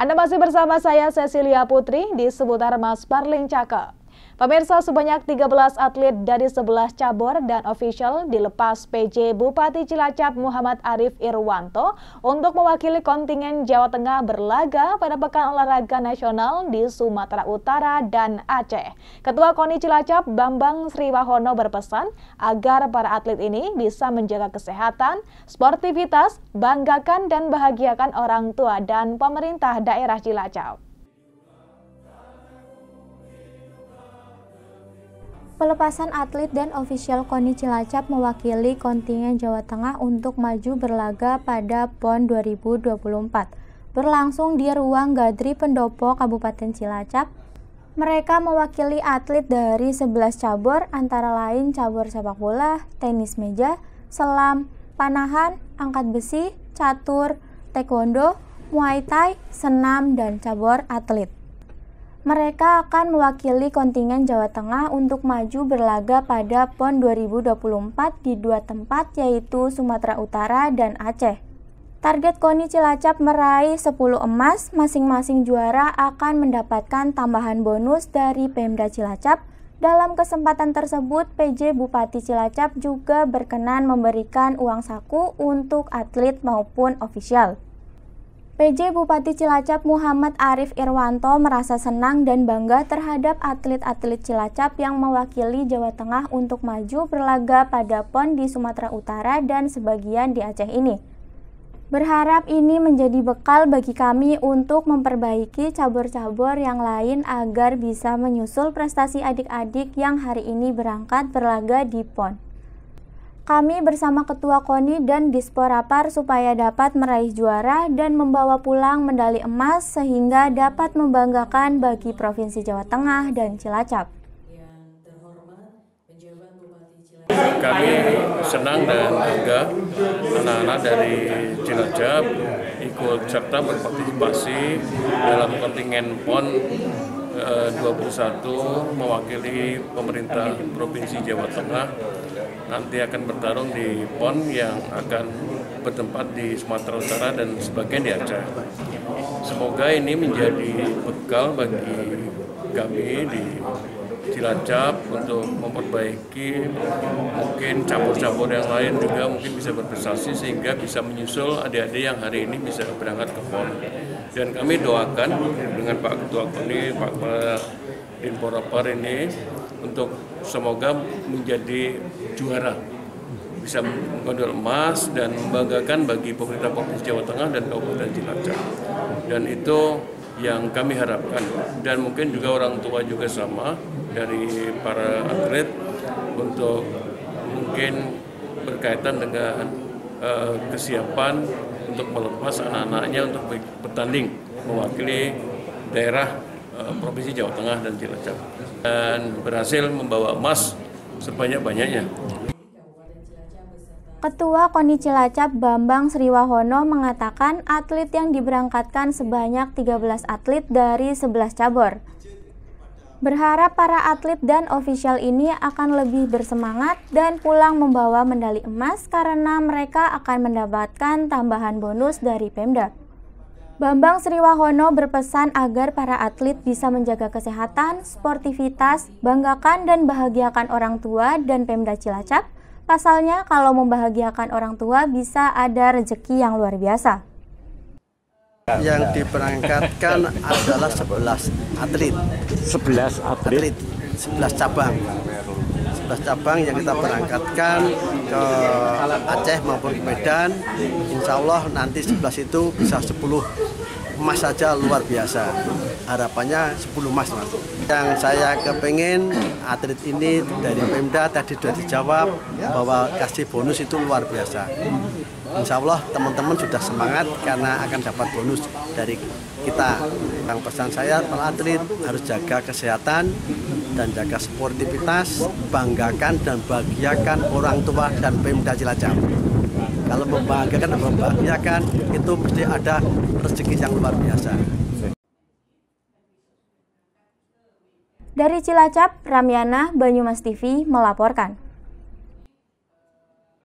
Anda masih bersama saya Cecilia Putri di seputar Mas Parling Cakep. Pemirsa, sebanyak 13 atlet dari 11 cabur dan official dilepas PJ Bupati Cilacap Muhammad Arif Irwanto untuk mewakili kontingen Jawa Tengah berlaga pada Pekan Olahraga Nasional di Sumatera Utara dan Aceh. Ketua KONI Cilacap Bambang Sriwahono berpesan agar para atlet ini bisa menjaga kesehatan, sportivitas, banggakan dan bahagiakan orang tua dan pemerintah daerah Cilacap. Pelepasan atlet dan ofisial KONI Cilacap mewakili kontingen Jawa Tengah untuk maju berlaga pada PON 2024 berlangsung di Ruang Gadri Pendopo Kabupaten Cilacap. Mereka mewakili atlet dari 11 cabur antara lain cabur sepak bola, tenis meja, selam, panahan, angkat besi, catur, taekwondo, muay thai, senam, dan cabur atlet. Mereka akan mewakili kontingen Jawa Tengah untuk maju berlaga pada PON 2024 di dua tempat yaitu Sumatera Utara dan Aceh. Target KONI Cilacap meraih 10 emas, masing-masing juara akan mendapatkan tambahan bonus dari Pemda Cilacap. Dalam kesempatan tersebut, PJ Bupati Cilacap juga berkenan memberikan uang saku untuk atlet maupun ofisial. PJ Bupati Cilacap Muhammad Arif Irwanto merasa senang dan bangga terhadap atlet-atlet Cilacap yang mewakili Jawa Tengah untuk maju berlaga pada PON di Sumatera Utara dan sebagian di Aceh ini. Berharap ini menjadi bekal bagi kami untuk memperbaiki cabur-cabur yang lain agar bisa menyusul prestasi adik-adik yang hari ini berangkat berlaga di PON. Kami bersama Ketua KONI dan Disporapar supaya dapat meraih juara dan membawa pulang medali emas sehingga dapat membanggakan bagi Provinsi Jawa Tengah dan Cilacap. Kami senang dan bangga anak-anak dari Cilacap ikut serta berpartisipasi dalam kontingen PON 21 mewakili pemerintah Provinsi Jawa Tengah. Nanti akan bertarung di PON yang akan bertempat di Sumatera Utara dan sebagian di Aceh. Semoga ini menjadi bekal bagi kami di Cilacap untuk memperbaiki mungkin cabur-cabur yang lain juga mungkin bisa berprestasi sehingga bisa menyusul adik-adik yang hari ini bisa berangkat ke PON. Dan kami doakan dengan Pak Ketua KONI, Pak Disporapar ini untuk semoga menjadi juara, bisa menggondol emas dan membanggakan bagi pemerintah Provinsi Jawa Tengah dan Kabupaten Cilacap. Dan itu yang kami harapkan, dan mungkin juga orang tua juga sama dari para atlet untuk mungkin berkaitan dengan kesiapan untuk melepas anak-anaknya untuk bertanding mewakili daerah Provinsi Jawa Tengah dan Cilacap dan berhasil membawa emas sebanyak-banyaknya. Ketua KONI Cilacap Bambang Sriwahono mengatakan atlet yang diberangkatkan sebanyak 13 atlet dari 11 cabur. Berharap para atlet dan ofisial ini akan lebih bersemangat dan pulang membawa medali emas karena mereka akan mendapatkan tambahan bonus dari Pemda. Bambang Sriwahono berpesan agar para atlet bisa menjaga kesehatan, sportivitas, banggakan dan bahagiakan orang tua dan Pemda Cilacap. Pasalnya, kalau membahagiakan orang tua bisa ada rezeki yang luar biasa. Yang diberangkatkan adalah 11 atlet. 11 atlet? 11 cabang. 11 cabang yang kita berangkatkan ke Aceh maupun ke Medan. Insya Allah nanti 11 itu bisa 10 emas saja luar biasa. Harapannya 10 emas, Mas. Yang saya kepengen atlet ini dari Pemda tadi sudah dijawab bahwa kasih bonus itu luar biasa. Insya Allah teman-teman sudah semangat karena akan dapat bonus dari kita. Yang pesan saya, para atlet harus jaga kesehatan dan jaga sportivitas, banggakan dan bahagiakan orang tua dan Pemda Cilacap. Kalau membanggakan dan membahagiakan itu mesti ada rezeki yang luar biasa. Dari Cilacap, Ramyana, Banyumas TV melaporkan.